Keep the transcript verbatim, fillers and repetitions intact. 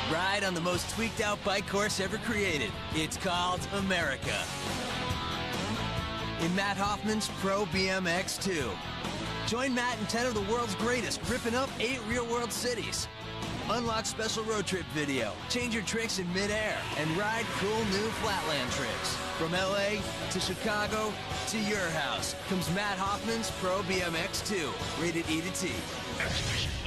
Ride on the most tweaked out bike course ever created. It's called America. In Matt Hoffman's Pro B M X two. Join Matt and ten of the world's greatest, ripping up eight real-world cities. Unlock special road trip video, change your tricks in midair, and ride cool new flatland tricks. From L A to Chicago to your house comes Matt Hoffman's Pro B M X two, rated E to T.